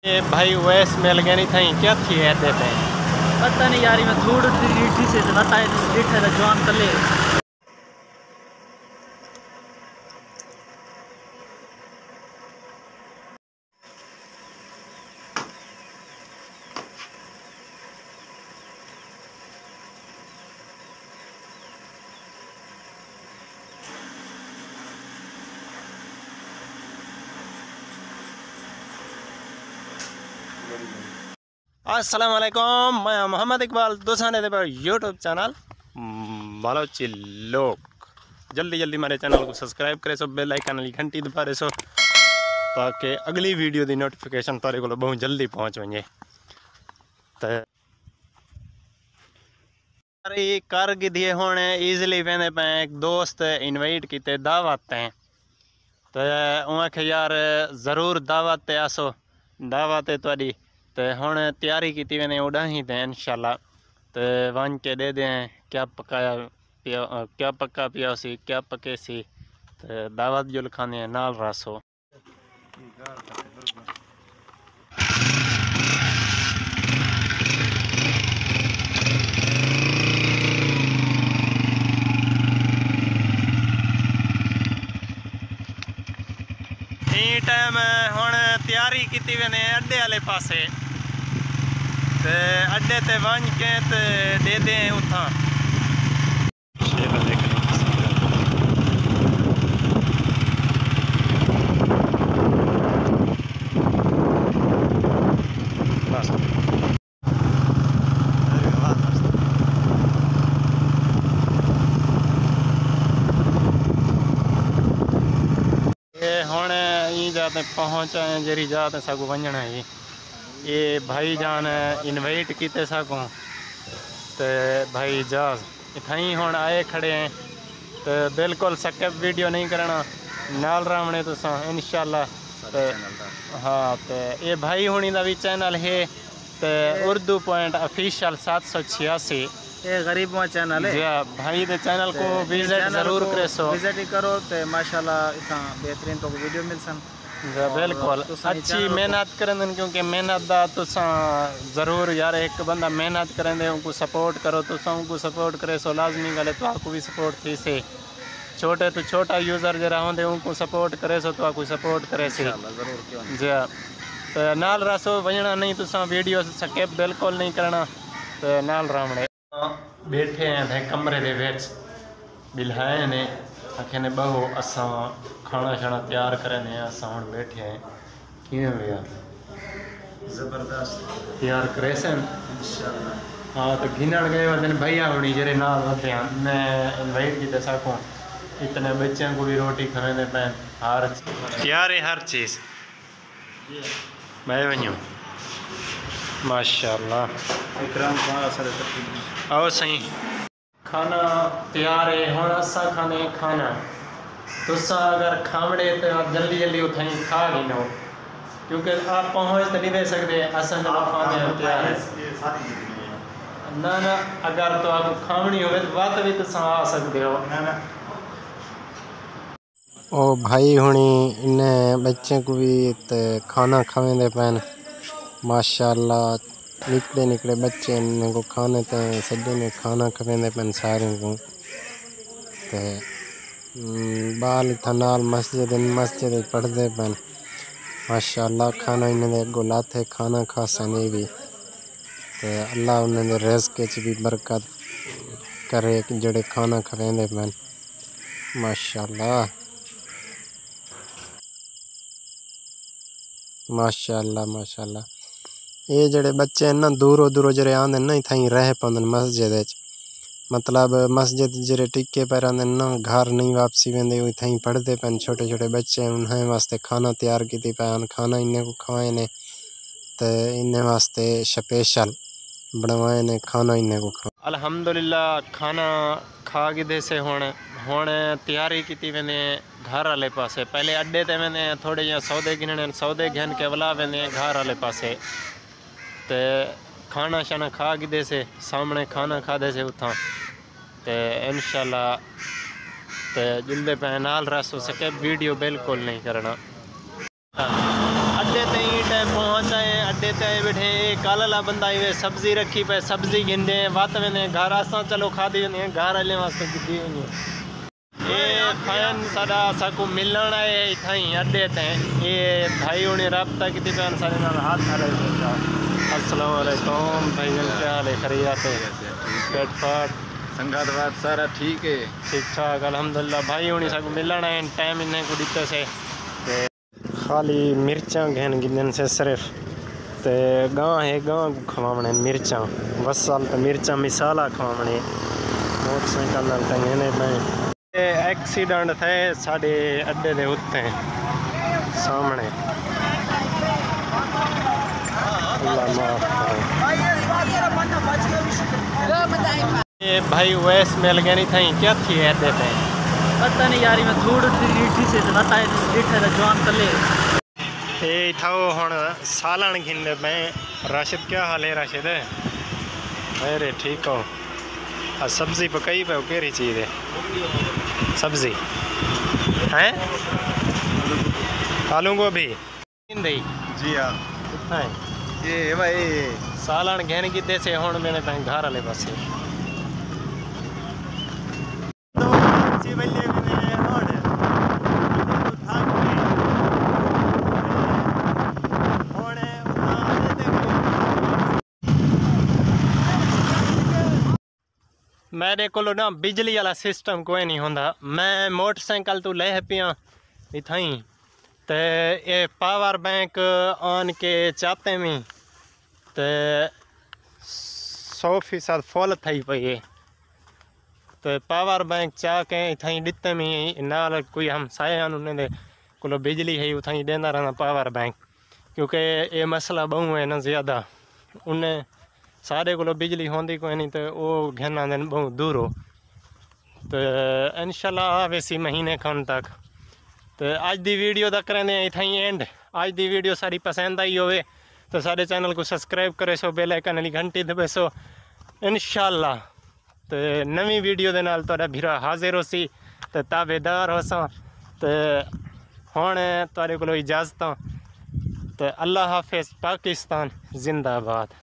ये भाई वैस मिल गए नहीं थी क्या थी ऐसे पे पता नहीं यार मैं थोड़ी रीठी से बता रीठे का जवान तले अस्सलाम वालेकुम, मैं मोहम्मद इकबाल दोसाने दे पर यूट्यूब चैनल बालोची लोग जल्दी जल्दी मेरे चैनल को सब्सक्राइब करे सो बेल आइकन वाली घंटी दबा रहे सो ताकि अगली वीडियो की नोटिफिकेशन तारे को बहुत जल्दी पहुँच वजे। तो कर दिए होने ईजिली वेंदे पे एक दोस्त इनवाइट किते दावत हैं तो उनके यार ज़रूर दावत आसो दावत है थोड़ी तो हुण तैयारी की वेंदे उड़ाही ते इंशाल्लाह तो वन के दे दें क्या पकाया पिया क्या पका पिया सी क्या पके सी तो दावत जुल खाने नाल रसो। टाइम हुण तैयारी की वेंदे अड्डे वाले पासे ते अड्डे ते वन के ते दे दे उथा हुण ई जाते पहुँच आए जरी जाते सगो वंजना है ये भाई जान इनवाइट किते सको तो भाई जहाज इथाई हुण आए खड़े हैं तो बिल्कुल स्किप वीडियो नहीं करना नाल रावणे तुसा इंशाल्लाह। तो हाँ तो ये भाई हुणी दा भी चैनल है तो उर्दू पॉइंट ऑफिशियल 786 ये गरीबों चैनल है भाई दे चैनल को विजिट जरूर करे सो विजिट करो तो माशाल्लाह इतना बेहतरीन तो वीडियो मिल सन बिल्कुल अच्छी मेहनत करें क्योंकि मेहनत दा तुसा जरूर यार एक बंदा मेहनत करें उनको सपोर्ट करो तुसा उनको सपोर्ट करे सो लाजमी गल तो आपको भी सपोर्ट थी से छोटे तो छोटा यूज़र जरा होंगे उनको सपोर्ट करे सो तो आपको सपोर्ट करे से जी तो नाल रसो वजना नहीं तुसा वीडियो स्किप बिल्कुल नहीं करना तो नाल रावणे बैठे हैं भाई कमरे दे विच बिल्हाए ने आखे ने बहु असा खाना शाना तैयार करने असा हुण बैठे हैं किवें भैया जबरदस्त तैयार करे सन इंशाल्लाह। हाँ तो गिनण गए वदन भैया हुणी जरे नाल वधे मैं इनवाइट किते सको इतने बच्चों को भी रोटी खाने पे हर तैयार है हर चीज़ मैं वञूं माशाल्लाह इकराम आओ सही खाना तैयार है हुण असा खाने खाना तुसा अगर खावड़े तो जल्दी जल्दी उठाई खा गिनो क्योंकि आप पहुँच तो नहीं दे सकते असा जब खाने तैयार है ना ना अगर तो आप खावनी हो तो बात भी तुसा आ सकते हो ओ भाई हुणी इन्हें बच्चे को भी तो खाना खावेंदे पैन माशाल्लाह निकले निकले बच्चे इन्हें को खाने ते सभी ने खाना खावेंदे पैन सारे को ते बाल थनाल मस्जिद पढ़ते पैन माशाल्लाह खाना इन्हें गुलाते खाना खा सने भी तो अल्लाह उन्हें रिज़्क़ च भी बरकत करे जड़े खाना खावेंदे पैन माशाल्लाह माशाल्लाह माशाल्लाह। ये जड़े बच्चे ना दूरों दूरों जरे आंदे ना इथाई रह पांदन मस्जिद मतलब मस्जिद जरे टिके पर आंदे ना घर नहीं वापसी वेंदे इथाई पढ़ते पैन छोटे छोटे बच्चे उन्हें वास्ते खाना तैयार की पैन खाना इन्हें को खाए ने तो इन्हें वास्ते स्पेशल बनवाए ने खाना इन्हें को खा अल्हम्दुलिल्लाह खाना खा गिदे से हुण तैयारी की वेंदे घर वाले पासे पहले अड्डे ते वेंदे थोड़े या सौदे गिनने सौदे घन के वला वेंदे घर वाले पासे तो खाना शाना खा गिदे से सामने खाना खादे से उथा तो इंशाल्लाह तो जुलदे पे नाल रस सके वीडियो बिल्कुल नहीं करना अड्डे ते टाइम पहुँच आए अड्डे ते आए बैठे। कल वाला बंदा इवे सब्जी रखी पे सब्जी गिनदे वत वेंदे घर आसा चलो खादी वेंदे घर वाले वास्ते गिद्दी वेंदी। ये फैन साडा साकू मिलन आए इथाई अड्डे ते। ये भाई उन्हें रब्ता की पैन सारे नाल हाथ खड़े बेटा। अस्सलाम वालेकुम भाई क्या हाल है? खैरियत है? पेट फाट संगातवाद सारा ठीक है? ठीक ठाक अल्हम्दुलिल्लाह। भाई उन्हें साकू मिलन आए टाइम इन्हें को दिते से खाली मिर्चा घेन गिनन से सिर्फ ते गां है गां को खवावणे मिर्चा वसल ते मिर्चा मिसाला खवावणे मोटरसाइकिल नाल टंगने पे। एक्सीडेंट थे साढ़े अड्डे दे उत्ते सामने। अल्लाह माफ करे। ये भाई वैस मिल गया नहीं था क्या थी अड्डे पे पता नहीं यार मैं थोड़ी रीठी से बता रीठे दा जवान तले ये था हुन सालन गिनने पे। राशिद क्या हाल है? राशिद अरे ठीक हो? सब्जी पकाई पे केरी चीज़ है? सब्जी है आलू गोभी जी हाँ है ये भाई सालन घेन की दे से हुन मैंने पे घर वाले पासे मेरे को ना बिजली वाला सिस्टम कोई नहीं होंदा। मैं मोटरसाइकिल तो ले पिया इथाई ते ये पावर बैंक आन के चाहते में ते 100% फुल थी पई है तो पावर बैंक चाह के इथाई दिते में नाल कोई हम साया उन्हें को बिजली है उथाई देना रहना पावर बैंक क्योंकि ये मसला बहु है ना ज़्यादा उन्हें सारे को बिजली होंदी कोई नहीं तो वो घेना दिन बहुत दूर हो तो इंशाल्लाह वैसी महीने खन तक। तो अज दी वीडियो तक करें इतना ही एंड। अज दी वीडियो सारी पसंद आई होवे तो सारे चैनल को सब्सक्राइब करे सो बेल आइकन वाली घंटी दबे सो इंशाल्लाह। तो नवी वीडियो दे नाल तुहाडा भीरा हाजिर हो सी तो ताबेदार हो सा तो हुण तुहाडे कोलों इजाजत तो अल्लाह हाफिज़। पाकिस्तान जिंदाबाद।